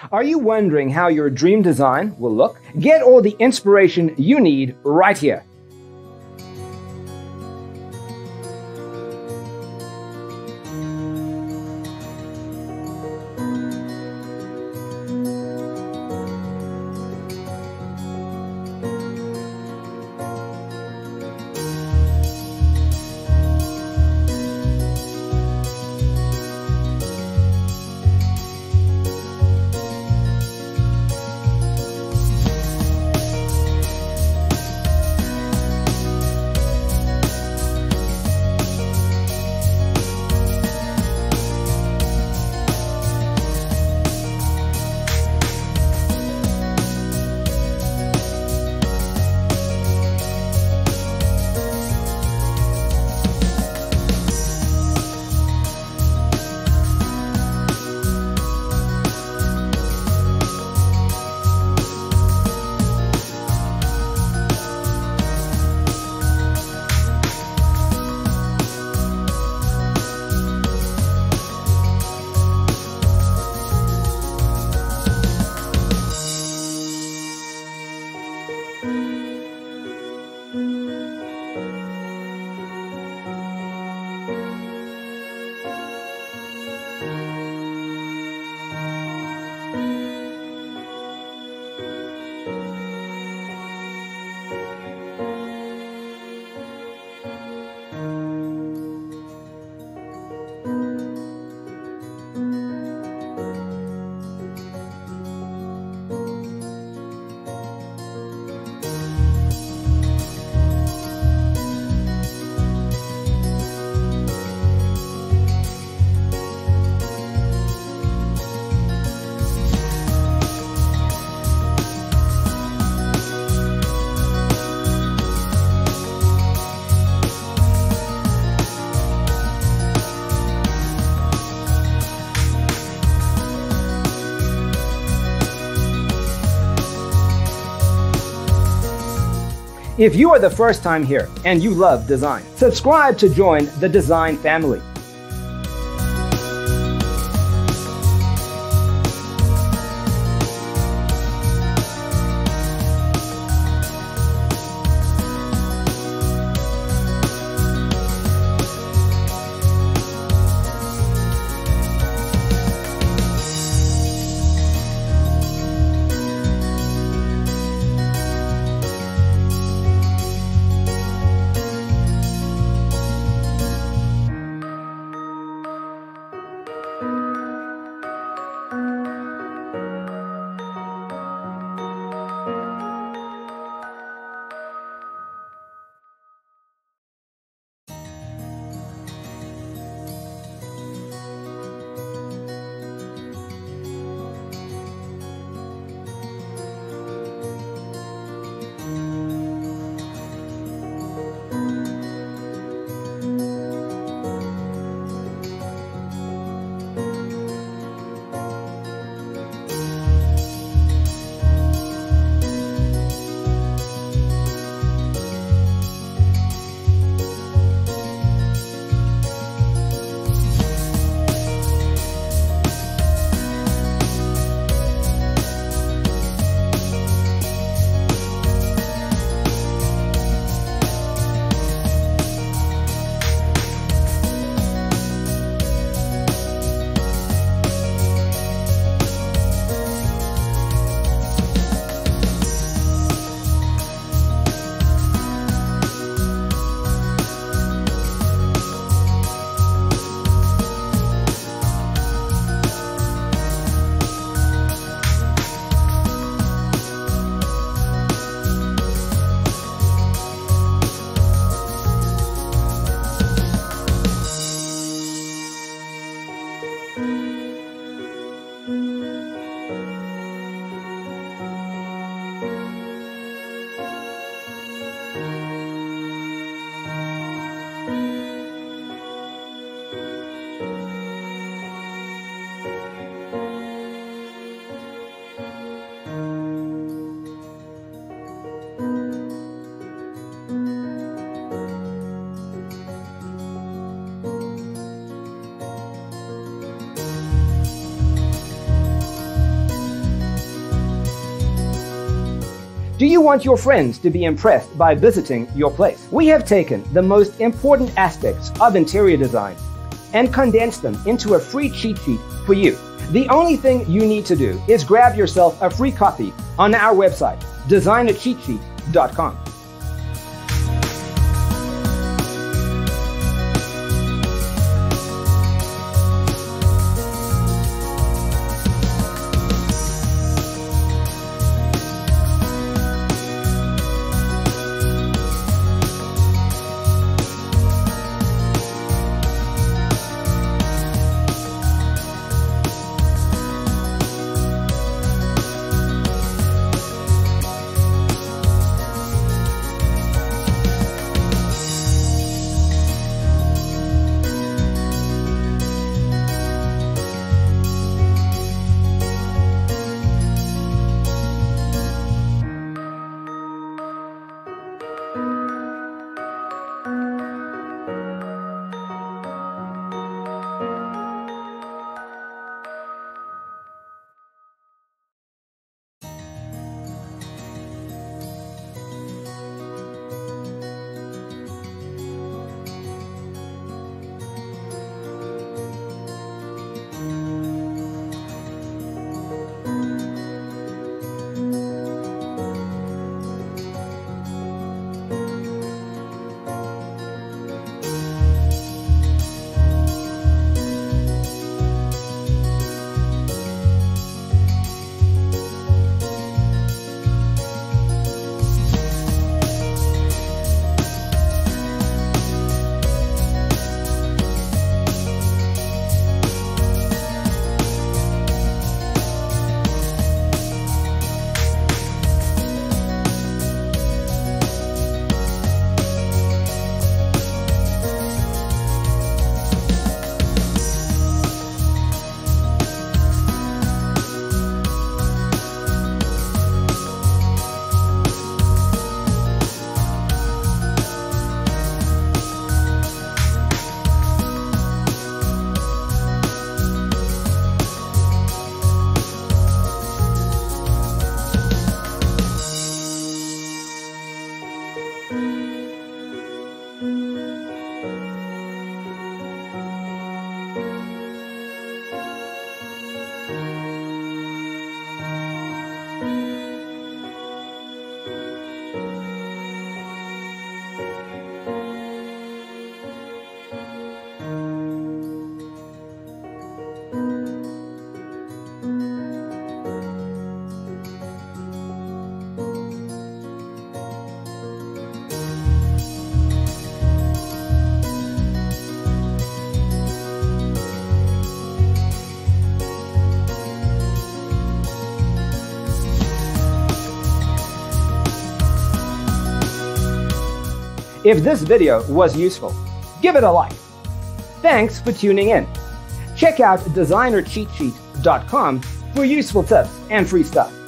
Are you wondering how your dream design will look? Get all the inspiration you need right here. If you are the first time here and you love design, subscribe to join the design family. Do you want your friends to be impressed by visiting your place? We have taken the most important aspects of interior design and condensed them into a free cheat sheet for you. The only thing you need to do is grab yourself a free copy on our website, designercheatsheet.com. If this video was useful, give it a like. Thanks for tuning in. Check out designercheatsheet.com for useful tips and free stuff.